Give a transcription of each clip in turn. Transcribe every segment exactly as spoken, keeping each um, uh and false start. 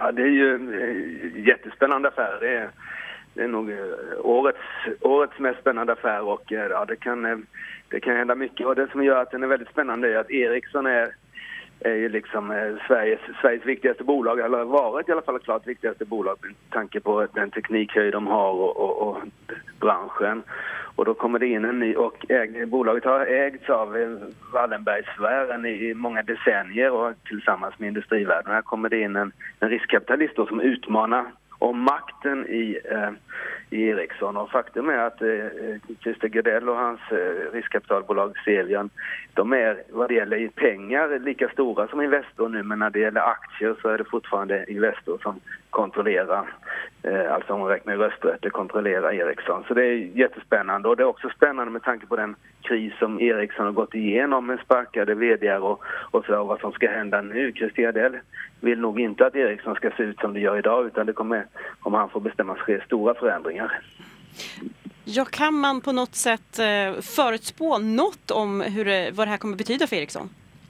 Ja, det är ju en jättespännande affär. Det är, det är nog årets, årets mest spännande affär och ja, det kan, det kan hända mycket. Och det som gör att den är väldigt spännande är att Ericsson är, är ju liksom Sveriges, Sveriges viktigaste bolag, eller har varit i alla fall klart viktigaste bolag med tanke på den teknikhöjd de har och, och, och branschen. Och då kommer det in en ny, och äg, bolaget har ägts av Wallenbergsfären i, i många decennier och tillsammans med industrivärlden. Här kommer det in en, en riskkapitalist som utmanar om makten i, eh, i Ericsson. Och faktum är att eh, Christer Gardell och hans eh, riskkapitalbolag Cevian, de är vad det gäller i pengar lika stora som Investor nu, men när det gäller aktier så är det fortfarande Investor som kontrollerar, eh, alltså om man räknar rösträtt, det kontrollerar Ericsson. Så det är jättespännande, och det är också spännande med tanke på den kris som Ericsson har gått igenom med sparkade vd:ar och, och så vad som ska hända nu. Christer Gardell vill nog inte att Ericsson ska se ut som det gör idag, utan det kommer, om han får bestämma, ske stora förändringar. Ja, kan man på något sätt eh, förutspå något om hur det, vad det här kommer betyda för Ericsson?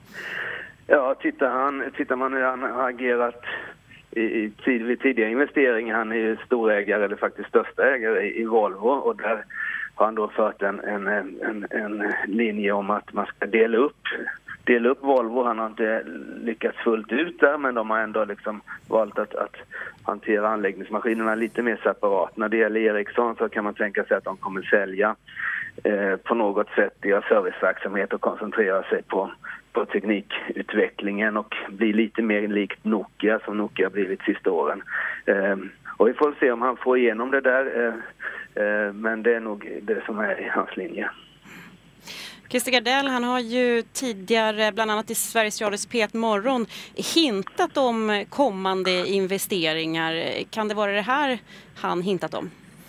Ja, tittar, han, tittar man hur han har agerat i, i tid, vid tidiga investeringar. Han är ju storägare, eller faktiskt största ägare i, i Volvo, och där har han då fört en, en, en, en linje om att man ska dela upp dela upp Volvo. Han har inte lyckats fullt ut där, men de har ändå liksom valt att, att hantera anläggningsmaskinerna lite mer separat. När det gäller Ericsson så kan man tänka sig att de kommer sälja eh, på något sätt deras serviceverksamhet och koncentrera sig på, på teknikutvecklingen och bli lite mer likt Nokia som Nokia har blivit sista åren. Eh, och vi får se om han får igenom det där, eh, eh, men det är nog det som är i hans linje. Christer Gardell, han har ju tidigare, bland annat i Sveriges Radios P ett Morgon, hintat om kommande investeringar. Kan det vara det här han hintat om?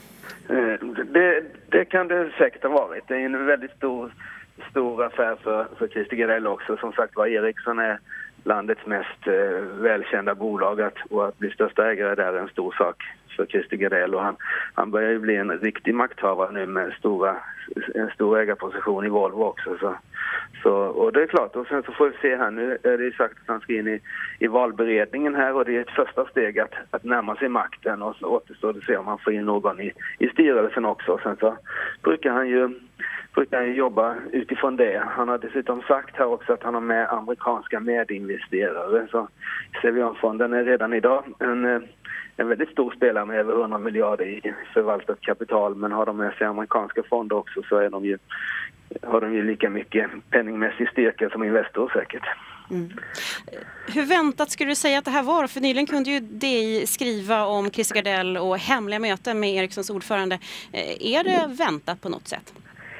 Det, det kan det säkert ha varit. Det är en väldigt stor, stor affär för, för Christer Gardell också. Som sagt var, Ericsson är landets mest eh, välkända bolag, att, och att bli största ägare där är en stor sak för Christer Gardell, och han, han börjar ju bli en riktig makthavare nu med stora, en stor ägarposition i Volvo också. Så, så, och det är klart, och sen så får vi se här, nu är det ju sagt att han ska in i, i valberedningen här, och det är ett första steg att, att närma sig makten, och så återstår det att se om han får in någon i, i styrelsen också. Och sen så brukar han ju brukar han jobba utifrån det. Han har dessutom sagt här också att han har med amerikanska medinvesterare, så Cevian-fonden är redan idag en en väldigt stor spelare med över hundra miljarder i förvaltat kapital, men har de med sig amerikanska fonder också så är de ju, har de ju lika mycket penningmässig styrka som Investor säkert. Mm. Hur väntat skulle du säga att det här var? För nyligen kunde ju D I skriva om Christer Gardell och hemliga möten med Ericssons ordförande. Är det väntat på något sätt?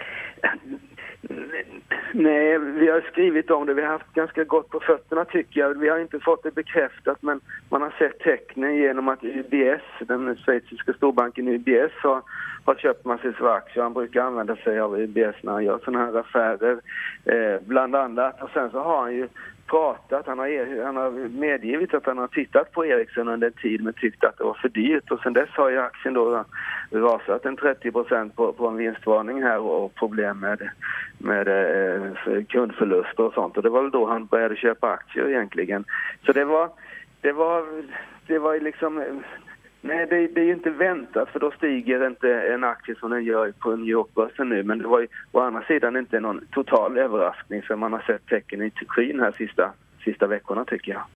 Nej, vi har skrivit om det. Vi har haft ganska gott på fötterna tycker jag. Vi har inte fått det bekräftat, men man har sett tecknen genom att U B S, den schweiziska storbanken U B S, har, har köpt massvis av aktier. Han brukar använda sig av U B S när han gör sådana här affärer, eh, bland annat. Och sen så har han ju pratat, han har, han har medgivit att han har tittat på Ericsson under en tid men tyckt att det var för dyrt, och sen dess har ju aktien då rasat en trettio procent på, på en vinstvarning här och problem med, med eh, kundförluster och sånt, och det var väl då han började köpa aktier egentligen. Så det var det var det var liksom nej, det, det är ju inte väntat, för då stiger inte en aktie som den gör på New York-börsen nu, men det var ju å andra sidan inte någon total överraskning, för man har sett tecken i skyn här sista, sista veckorna tycker jag.